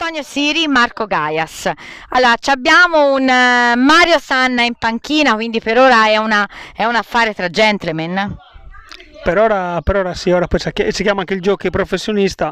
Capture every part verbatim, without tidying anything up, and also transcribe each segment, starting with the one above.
Antonio Siri, Marco Gaias. Allora, ci abbiamo un eh, Mario Sanna in panchina, quindi per ora è, una, è un affare tra gentleman. Per ora, per ora sì, ora poi si chi- si chiama anche il jockey professionista.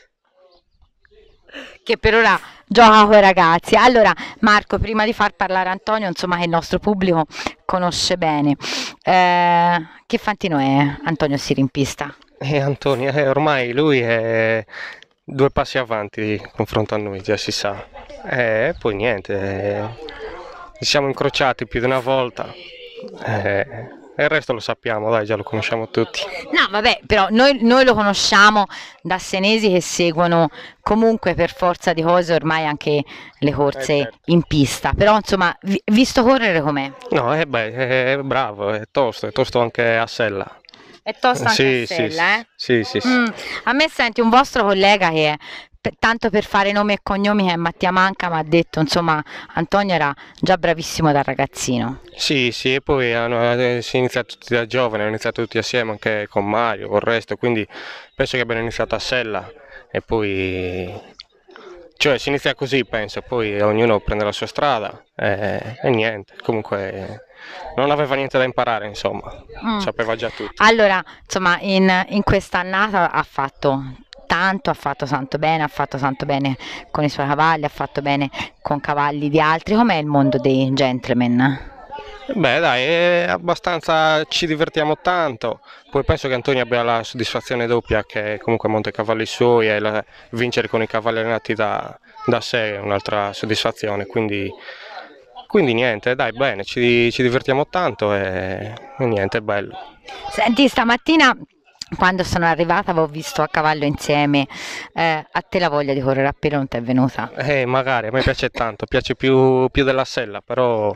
Che per ora gioca con i ragazzi. Allora, Marco, prima di far parlare Antonio, insomma, che il nostro pubblico conosce bene, eh, che fantino è Antonio Siri in pista? E Antonio, eh, ormai lui è due passi avanti di confronto a noi, già si sa. E poi niente, eh, ci siamo incrociati più di una volta. eh, e il resto lo sappiamo, dai, già lo conosciamo tutti. No, vabbè, però noi, noi lo conosciamo da senesi che seguono comunque per forza di cose ormai anche le Eh, corse certo. in pista, però insomma, vi- visto correre com'è? No, eh, beh, è bravo, è tosto, è tosto anche a sella. È tosto anche Sì, a sì, sella, eh? sì, sì, sì. Mm, a me senti un vostro collega che è, per- tanto per fare nomi e cognomi che è Mattia Manca, mi ha detto, insomma, Antonio era già bravissimo da ragazzino. Sì, sì, e poi hanno, eh, si inizia tutti da giovani, hanno iniziato tutti assieme anche con Mario, con il resto, quindi penso che abbiano iniziato a sella e poi, cioè si inizia così penso, poi ognuno prende la sua strada e, e niente, comunque non aveva niente da imparare, insomma, Mm. sapeva già tutto. Allora, insomma, in, in questa annata ha fatto tanto, ha fatto tanto bene, ha fatto tanto bene con i suoi cavalli, ha fatto bene con cavalli di altri. Com'è il mondo dei gentleman? Beh, dai, è abbastanza, ci divertiamo tanto. Poi penso che Antonio abbia la soddisfazione doppia che comunque monta i cavalli suoi e la- vincere con i cavalli allenati da, da sé è un'altra soddisfazione. Quindi, quindi niente, dai, bene, ci, ci divertiamo tanto e, e niente, è bello. Senti, stamattina quando sono arrivata avevo visto a cavallo insieme, eh, a te la voglia di correre a pelo non ti è venuta? Eh, magari, a me piace tanto, piace più, più della sella, però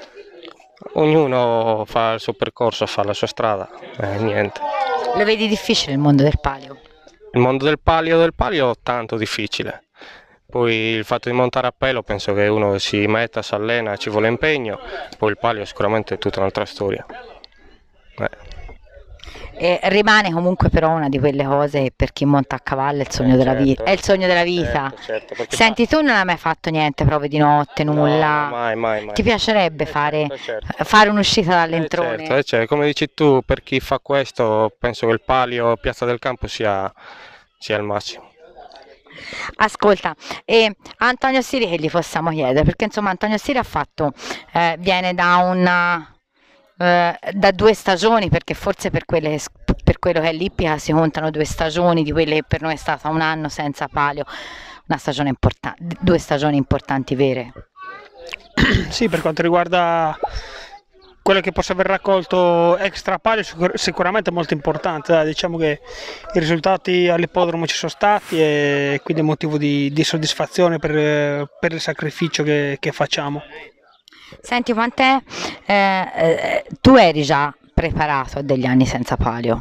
ognuno fa il suo percorso, fa la sua strada, e niente. Lo vedi difficile il mondo del palio? Il mondo del palio del palio è tanto difficile. Poi il fatto di montare a pelo penso che uno si metta, si allena, ci vuole impegno, poi il palio sicuramente è tutta un'altra storia. Eh, E rimane comunque però una di quelle cose che per chi monta a cavallo è il sogno Eh, della certo. vita. È il sogno della vita. certo, certo, perché Senti, tu non hai mai fatto niente, prove di notte, no, nulla? no, mai, mai, mai. Ti piacerebbe Eh, fare, certo, certo. fare un'uscita Eh, dall'entrone? certo, eh, certo. Come dici tu, per chi fa questo, penso che il palio Piazza del Campo sia, sia il massimo. Ascolta, e a Antonio Siri che gli possiamo chiedere? Perché insomma Antonio Siri ha fatto, eh, viene da una, eh, da due stagioni, perché forse per, quelle, che s- per quello che è l'ippica si contano due stagioni, di quelle che per noi è stata un anno senza palio, una stagione importante, due stagioni importanti vere. Sì, per quanto riguarda quello che possa aver raccolto extra palio, sicur- sicuramente molto importante. Dai, diciamo che i risultati all'ippodromo ci sono stati e quindi è motivo di, di soddisfazione per, per il sacrificio che, che facciamo. Senti, quant'è, eh, eh, tu eri già preparato a degli anni senza palio?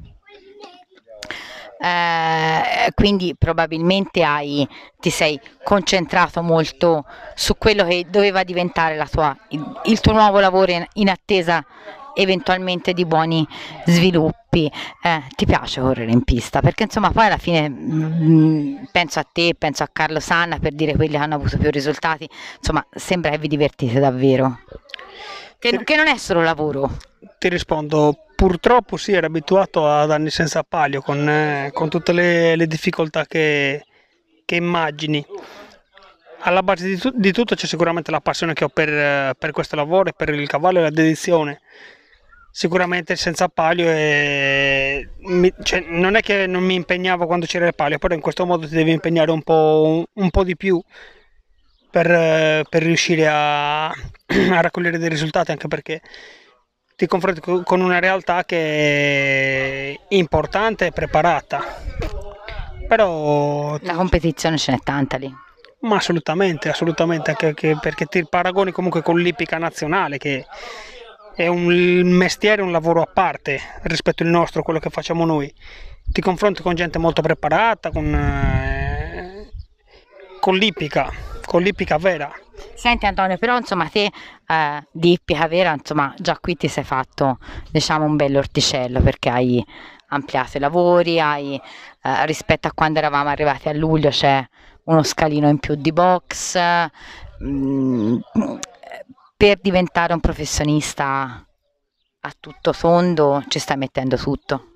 Eh, quindi probabilmente hai, ti sei concentrato molto su quello che doveva diventare la tua, il, il tuo nuovo lavoro in, in attesa eventualmente di buoni sviluppi. Eh, ti piace correre in pista? Perché insomma poi alla fine mm, penso a te, penso a Carlo Sanna per dire quelli che hanno avuto più risultati, insomma sembra che vi divertite davvero, che, che non è solo lavoro. Ti rispondo, purtroppo sì, ero abituato ad anni senza palio, con, eh, con tutte le, le difficoltà che, che immagini. Alla base di, tu- di tutto c'è sicuramente la passione che ho per, eh, per questo lavoro e per il cavallo e la dedizione. Sicuramente senza palio è- mi- cioè, non è che non mi impegnavo quando c'era il palio, però in questo modo ti devi impegnare un po', un, un po' di più per, eh, per riuscire a, a raccogliere dei risultati, anche perché ti confronti co- con una realtà che è importante e preparata. Però, La competizione ce n'è tanta lì. ma assolutamente, assolutamente, anche che- perché ti paragoni comunque con l'ippica nazionale, che è un mestiere, un lavoro a parte rispetto al nostro, quello che facciamo noi. Ti confronti con gente molto preparata, con, eh, con l'ippica, con l'ippica vera. Senti Antonio, però insomma te eh, di ippica vera, insomma già qui ti sei fatto diciamo un bello orticello perché hai ampliato i lavori, hai, eh, rispetto a quando eravamo arrivati a luglio c'è uno scalino in più di box, mh, per diventare un professionista a tutto tondo ci stai mettendo tutto.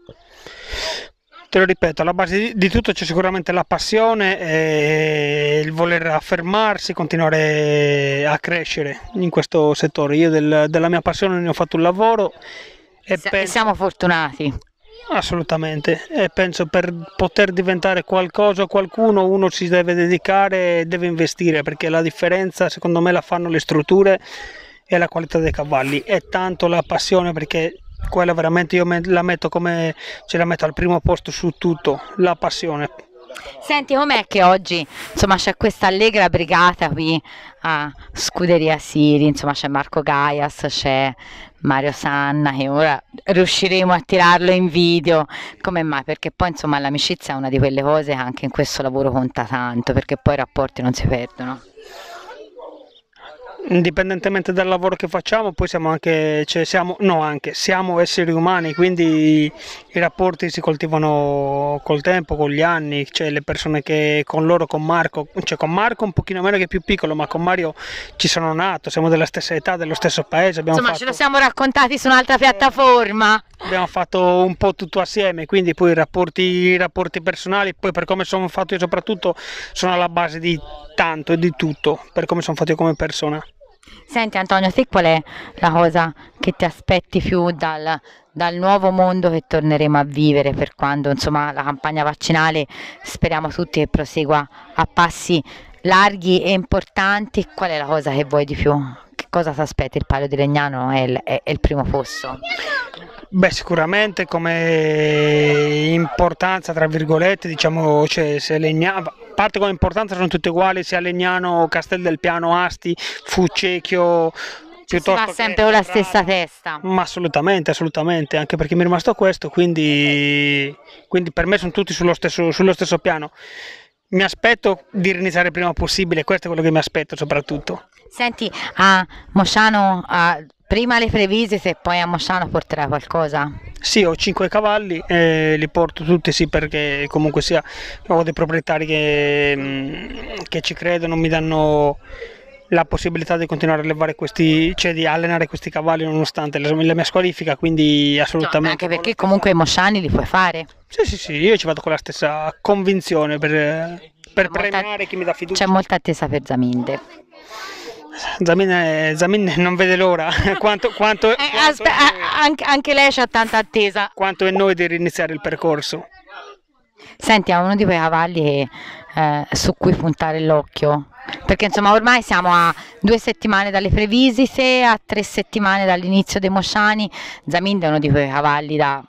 Te lo ripeto, alla base di, di tutto c'è sicuramente la passione e il voler affermarsi, continuare a crescere in questo settore. Io del, della mia passione ne ho fatto un lavoro e S- penso, Siamo fortunati. assolutamente, e penso per poter diventare qualcosa o qualcuno uno si deve dedicare e deve investire, perché la differenza secondo me la fanno le strutture e la qualità dei cavalli, è tanto la passione, perché quella veramente io me- la metto come, ce la metto al primo posto su tutto, la passione. Senti, com'è che oggi insomma c'è questa allegra brigata qui a Scuderia Siri, insomma c'è Marco Gaias, c'è Mario Sanna, che ora riusciremo a tirarlo in video, come mai? Perché poi insomma l'amicizia è una di quelle cose che anche in questo lavoro conta tanto, perché poi i rapporti non si perdono. Indipendentemente dal lavoro che facciamo, poi siamo anche, cioè siamo, no anche, siamo esseri umani, quindi i rapporti si coltivano col tempo, con gli anni, cioè le persone che con loro, con Marco, cioè con Marco un pochino meno che più piccolo, ma con Mario ci sono nato, siamo della stessa età, dello stesso paese, abbiamo Insomma, fatto, ce lo siamo raccontati su un'altra piattaforma. abbiamo fatto un po' tutto assieme, quindi poi i rapporti, i rapporti personali, poi per come sono fatto io soprattutto, sono alla base di tanto e di tutto, per come sono fatto io come persona. Senti Antonio, te qual è la cosa che ti aspetti più dal, dal nuovo mondo che torneremo a vivere, per quando insomma la campagna vaccinale speriamo tutti che prosegua a passi larghi e importanti? Qual è la cosa che vuoi di più? Che cosa ti aspetti? Il Palio di Legnano è il, è- è il primo posto. Beh, sicuramente come importanza, tra virgolette, diciamo, cioè, se Legnano, a parte come importanza sono tutte uguali, sia Legnano, Castel del Piano, Asti, Fucecchio, Ci si va piuttosto che sempre con la Ferrara. stessa testa. Ma assolutamente, assolutamente, anche perché mi è rimasto questo, quindi, quindi per me sono tutti sullo stesso, sullo stesso piano. Mi aspetto di riniziare il prima possibile, questo è quello che mi aspetto soprattutto. Senti, a Mosciano, a- prima le previsite e poi a Mosciano porterai qualcosa? Sì, ho cinque cavalli e li porto tutti, sì, perché comunque sia ho dei proprietari che, mm, che ci credono, mi danno la possibilità di continuare a allevare questi, cioè di allenare questi cavalli nonostante la, la mia squalifica, quindi No, assolutamente. anche perché comunque i Mosciani li puoi fare. Sì, sì, sì, io ci vado con la stessa convinzione per, per C'è molta- premiare chi mi dà fiducia. C'è molta attesa per Zaminde. Zamin, è- Zamin non vede l'ora, quanto, quanto, Eh, quanto aspe- è noi, a- anche, anche lei c'ha tanta attesa. quanto è noi di riniziare il percorso. Senti, ha uno di quei cavalli che, eh, su cui puntare l'occhio. Perché insomma ormai siamo a due settimane dalle previsite, a tre settimane dall'inizio dei Mosciani. Zaminde è uno di quei cavalli da...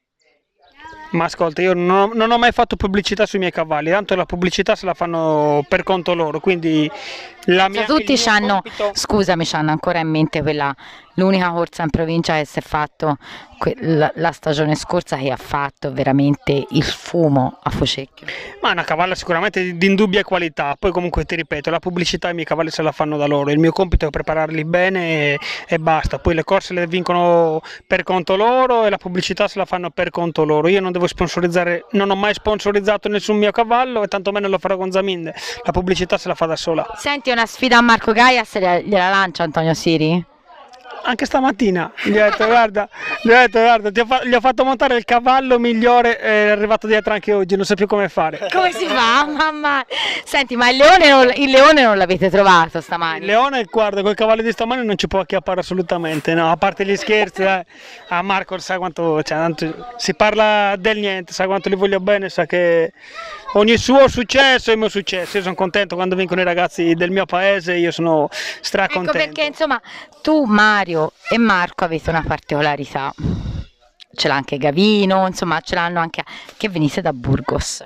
Ma ascolta, io non ho, non ho mai fatto pubblicità sui miei cavalli, tanto la pubblicità se la fanno per conto loro, quindi la mia, Cioè, tutti il mio c'hanno, compito- scusami, c'hanno ancora in mente quella, l'unica corsa in provincia che si è fatto que- la, la stagione scorsa, che ha fatto veramente il fumo a Fucecchio. Ma è una cavalla sicuramente di, di indubbia qualità, poi comunque ti ripeto, la pubblicità i miei cavalli se la fanno da loro, il mio compito è prepararli bene e, e basta, poi le corse le vincono per conto loro e la pubblicità se la fanno per conto loro, io non devo sponsorizzare, non ho mai sponsorizzato nessun mio cavallo e tantomeno lo farò con Zaminde, la pubblicità se la fa da sola. Senti, una sfida a Marco Gaias gliela gliela lancia Antonio Siri? Anche stamattina gli ho detto guarda, gli ho detto, guarda ti ho fa- gli ho fatto montare il cavallo migliore, è arrivato dietro anche oggi, non so più come fare. Come si fa? Mamma. Senti, ma il leone non, il leone non l'avete trovato Il stamani? leone, guarda, con i cavalli di stamani non ci può acchiappare assolutamente, no, a parte gli scherzi, eh. A Marco sa quanto, cioè, tanto si parla del niente, sa quanto li voglio bene, sa che ogni suo successo è il mio successo, io sono contento quando vincono i ragazzi del mio paese, io sono Ecco stracontento. perché insomma tu, Mario e Marco avete una particolarità. Ce l'ha anche Gavino, insomma ce l'hanno anche che venite da Burgos.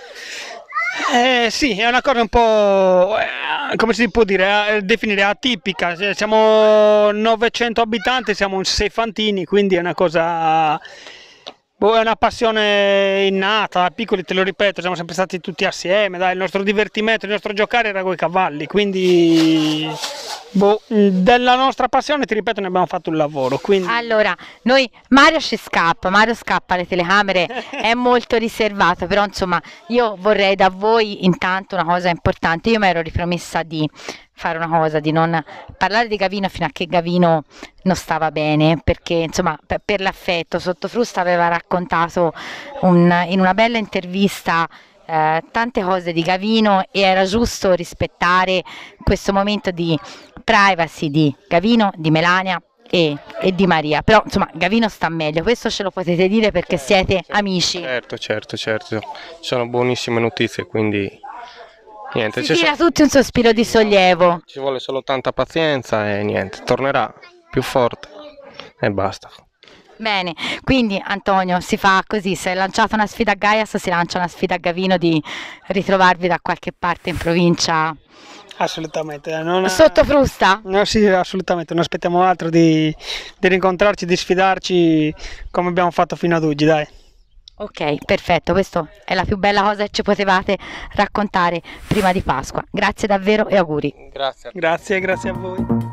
Eh, sì, è una cosa un po', eh, come si può dire, eh, definire atipica. Cioè, siamo novecento abitanti, siamo un sei fantini, quindi è una cosa Boh, è una passione innata, da piccoli te lo ripeto, siamo sempre stati tutti assieme, dai, il nostro divertimento, il nostro giocare era con i cavalli, quindi boh, della nostra passione, ti ripeto, ne abbiamo fatto un lavoro. Quindi... Allora, noi, Mario ci scappa, Mario scappa alle telecamere, è molto riservato, però insomma io vorrei da voi intanto una cosa importante, io mi ero ripromessa di fare una cosa, di non parlare di Gavino fino a che Gavino non stava bene, perché insomma per, per l'affetto, Sottofrusta aveva raccontato un, in una bella intervista eh, tante cose di Gavino e era giusto rispettare questo momento di privacy di Gavino, di Melania e, e di Maria, però insomma Gavino sta meglio, questo ce lo potete dire perché siete certo, amici. Certo, certo, certo, sono buonissime notizie, quindi niente, Si ci, tira so- tutti un sospiro di sollievo. ci vuole solo tanta pazienza e niente, tornerà più forte e basta. Bene, quindi Antonio si fa così, se è lanciata una sfida a Gaias si lancia una sfida a Gavino di ritrovarvi da qualche parte in provincia Assolutamente. Non... sotto Frusta? No, sì, assolutamente, non aspettiamo altro di, di rincontrarci, di sfidarci come abbiamo fatto fino ad oggi, dai. Ok, perfetto, questa è la più bella cosa che ci potevate raccontare prima di Pasqua. Grazie davvero e auguri. Grazie. Grazie, grazie a voi.